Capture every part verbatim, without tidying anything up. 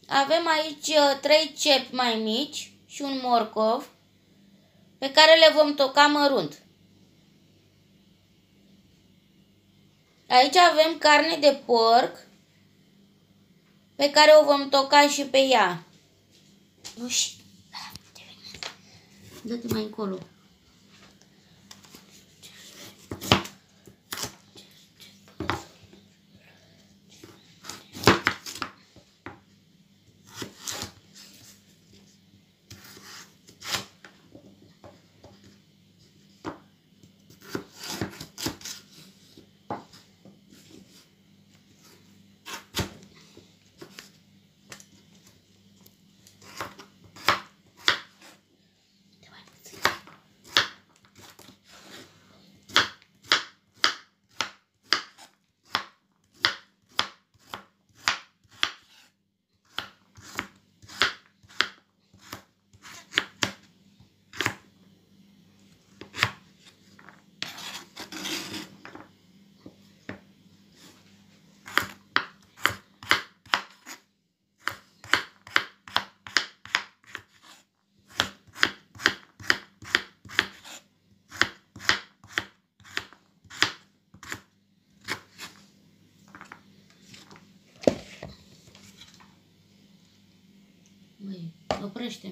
avem aici trei cepi mai mici și un morcov pe care le vom toca mărunt. Aici avem carne de porc pe care o vom toca și pe ea. Uși, dă-te mai încolo. Măi, oprește.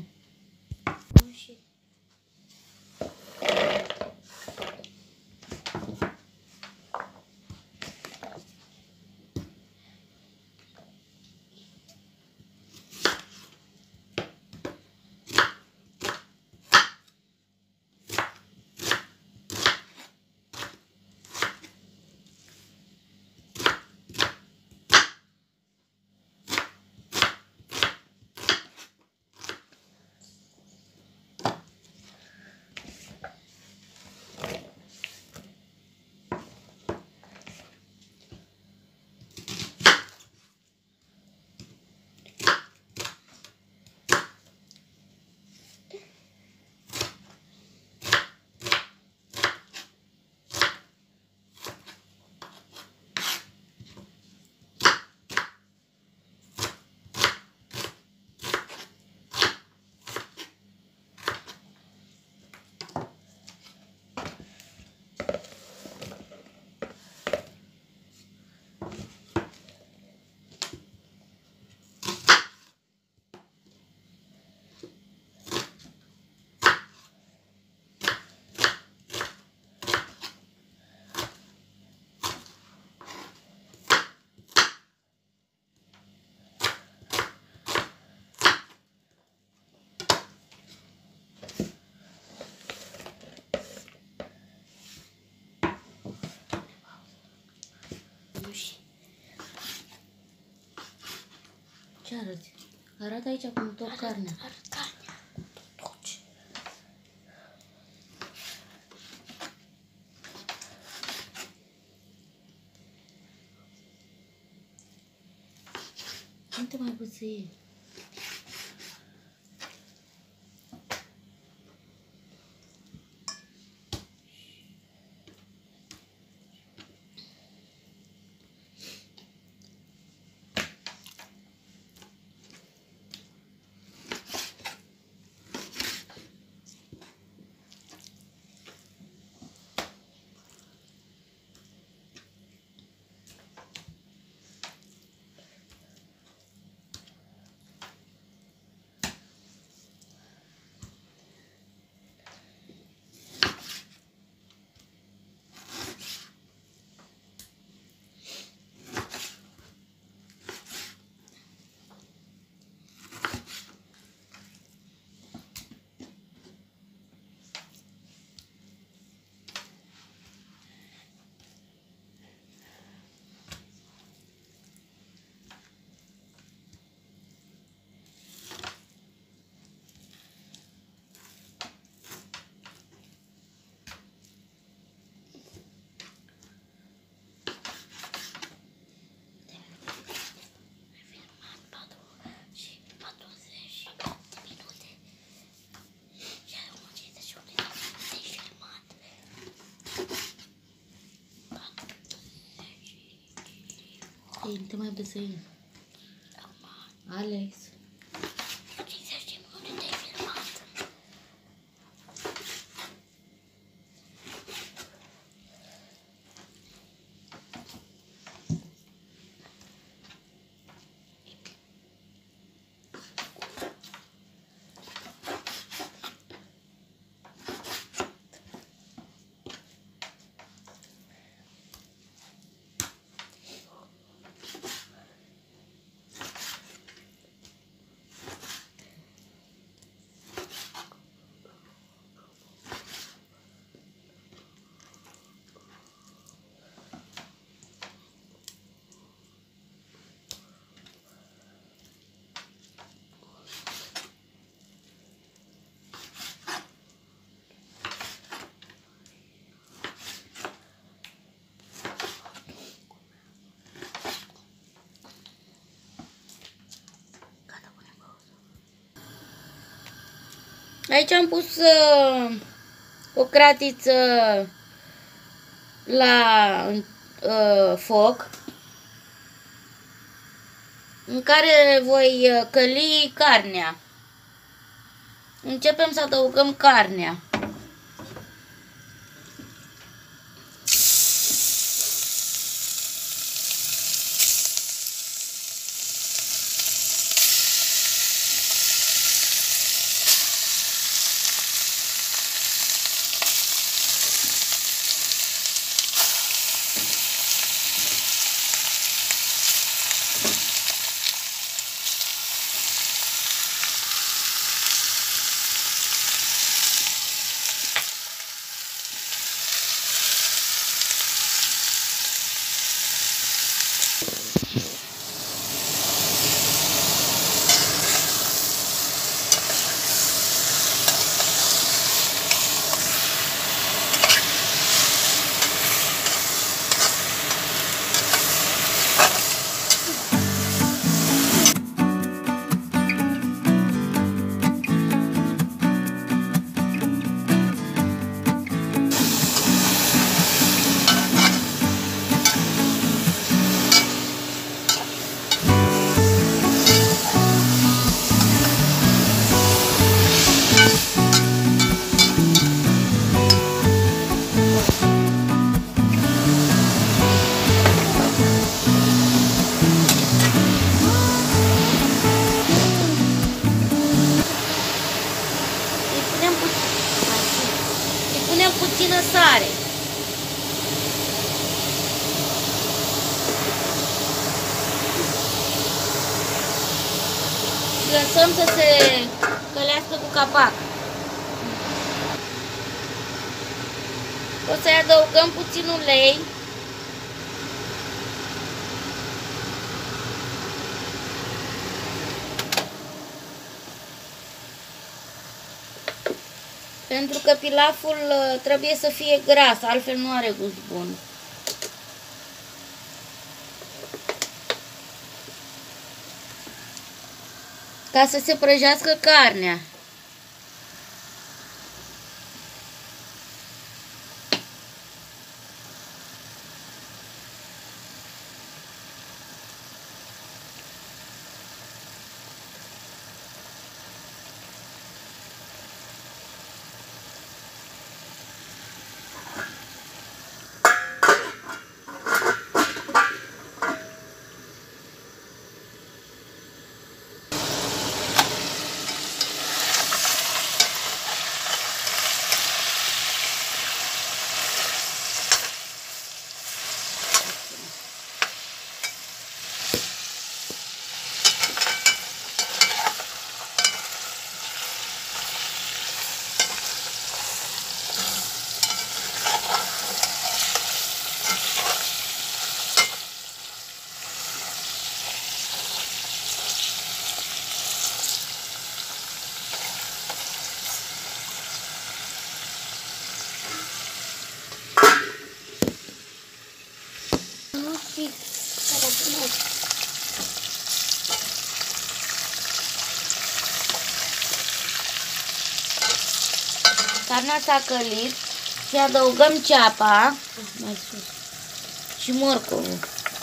Ce arăți? Arată aici cum toc carnea. Arăt carnea. Toci. Nu te mai bățâi. Ei, nu te mai băsăi. Alex. Aici am pus uh, o cratiță la uh, foc în care voi căli carnea. Începem să adăugăm carnea. Puțină sare. Și lăsăm să se călească cu capac. O să-i adăugăm puțin ulei. Pentru că pilaful trebuie să fie gras, altfel nu are gust bun. Ca să se prăjească carnea. Carnea s-a călit și adăugăm ceapa mai sus și morcovul.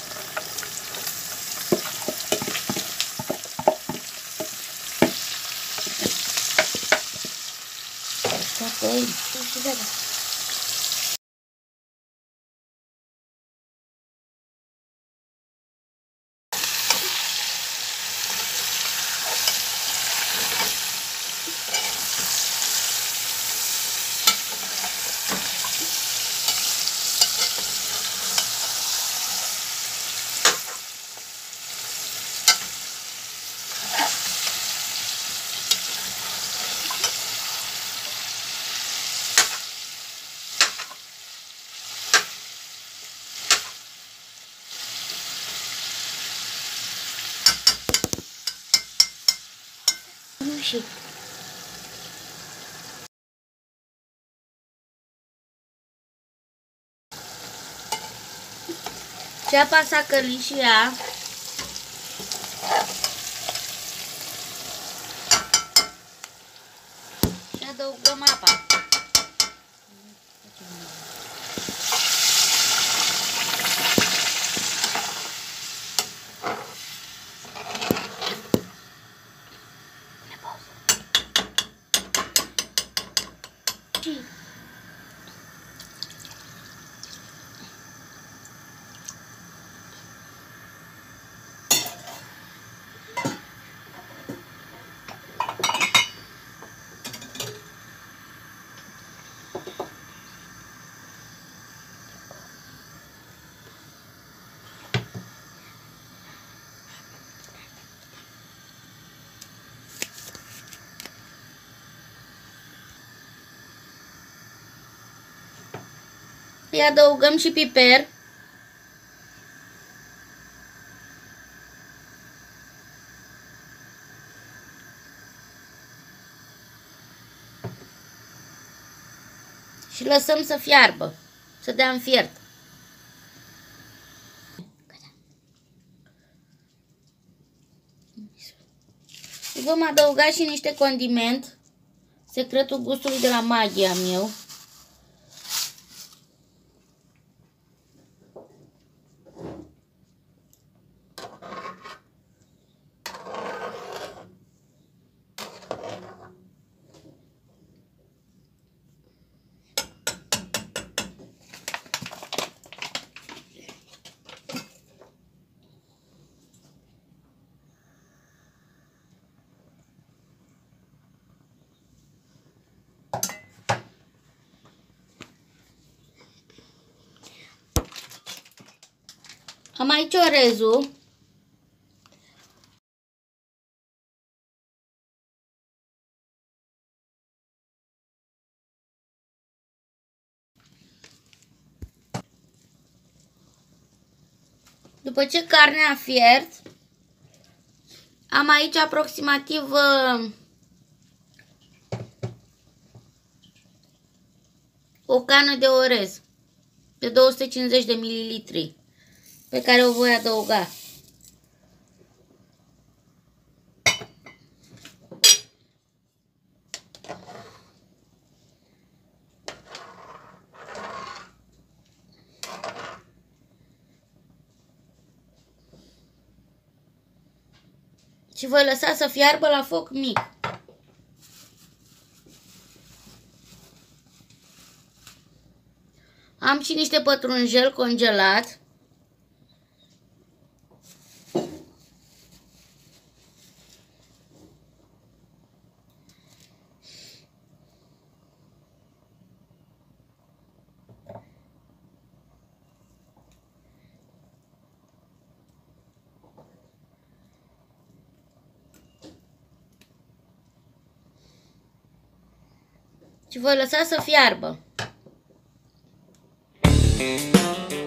Și ceapa s-a călit și ea. Și Îi adăugăm și piper. Și lăsăm să fiarbă, să dea în fiert. Vom adăuga și niște condiment. Secretul gustului de la Maggi am eu. Am aici orezul. După ce carnea a fiert, am aici aproximativ uh, o cană de orez de două sute cincizeci de mililitri pe care o voi adăuga. Și voi lăsa să fiarbă la foc mic. Am și niște pătrunjel congelat. Și voi lăsa să fiarbă.